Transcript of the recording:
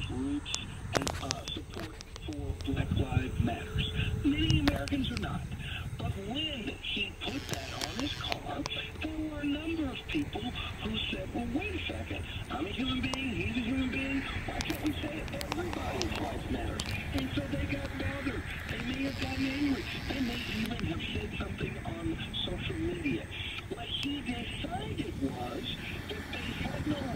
roots and support for Black Lives Matters. Many Americans are not. But when he put that on his car, there were a number of people who said, well, wait a second. I'm a human being. He's a human being. Why can't we say everybody's life matters? And so they got bothered. They may have gotten angry. They may even have said something on social media. What he decided was that they had no